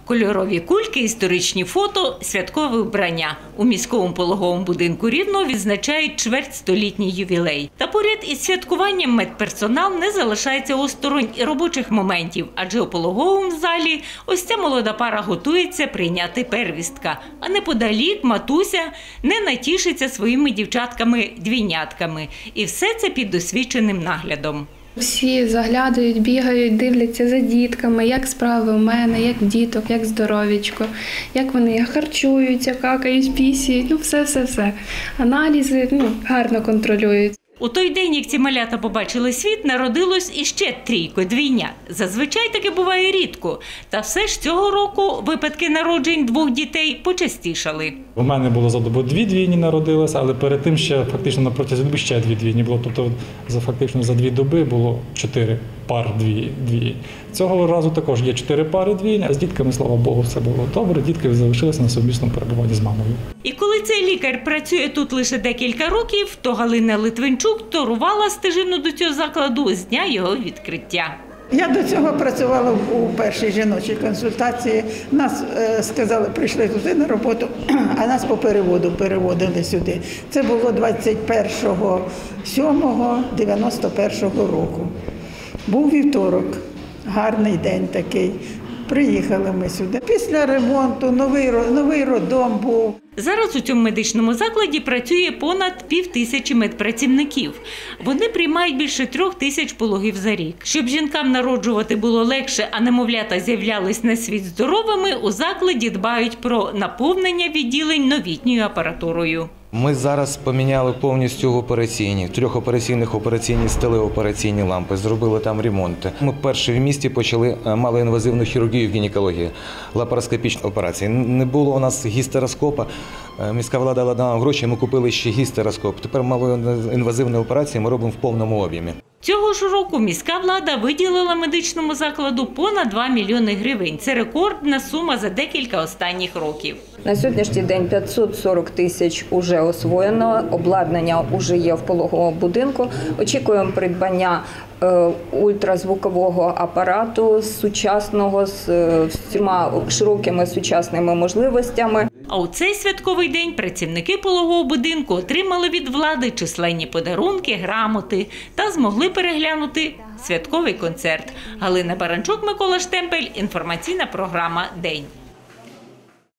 Кольорові кульки, історичні фото, святкове вбрання. У міському пологовому будинку Рівного відзначають чвертьстолітній ювілей. Та поряд із святкуванням медперсонал не залишається осторонь і робочих моментів, адже у пологовому залі ось ця молода пара готується прийняти первістка. А неподалік матуся не натішиться своїми дівчатками-двійнятками. І все це під досвідченим наглядом. Всі заглядають, бігають, дивляться за дітками, як справи у мене, як в діток, як здоров'ячко, як вони харчуються, какають, пісіють, все. Аналізи гарно контролюють. У той день, як ці малята побачили світ, народилось іще трійко двійнят. Зазвичай таке буває рідко. Та все ж цього року випадки народжень двох дітей почастішали. У мене було за добу 2 двійні народилися, але перед тим ще фактично на протязі доби ще 2 двійні було. Тобто фактично за 2 доби було 4 пар двійні. Цього разу також є 4 пари двійні, а з дітками, слава Богу, все було добре. Дітки залишилися на совмісному перебуванні з мамою. І коли цей лікар працює тут лише декілька років, то Галина Литвинчук торувала стежину до цього закладу з дня його відкриття. Я до цього працювала у першій жіночій консультації. Нас сказали, прийшли туди на роботу, а нас по переводу переводили сюди. Це було 21.07.91 року. Був вівторок, гарний день такий. Приїхали ми сюди. Після ремонту новий роддом був. Зараз у цьому медичному закладі працює понад 5000 медпрацівників. Вони приймають більше 3000 пологів за рік. Щоб жінкам народжувати було легше, а немовлята з'являлись на світ здоровими, у закладі дбають про наповнення відділень новітньою апаратурою. Ми зараз поміняли повністю операційні, 3 операційних операційні столи, операційні лампи, зробили там ремонти. Ми перші в місті почали малоінвазивну хірургію в гінекології, лапароскопічні операції. Не було у нас гістероскопа, міська влада дала нам гроші, ми купили ще гістероскоп. Тепер малоінвазивні операції ми робимо в повному об'ємі. Цього ж року міська влада виділила медичному закладу понад 2 мільйони гривень. Це рекордна сума за декілька останніх років. На сьогоднішній день 540 тисяч вже освоєно, обладнання вже є в пологовому будинку. Очікуємо придбання ультразвукового апарату сучасного з всіма широкими сучасними можливостями. А у цей святковий день працівники пологового будинку отримали від влади численні подарунки, грамоти та змогли переглянути святковий концерт. Галина Баранчук, Микола Штемпель. Інформаційна програма «День».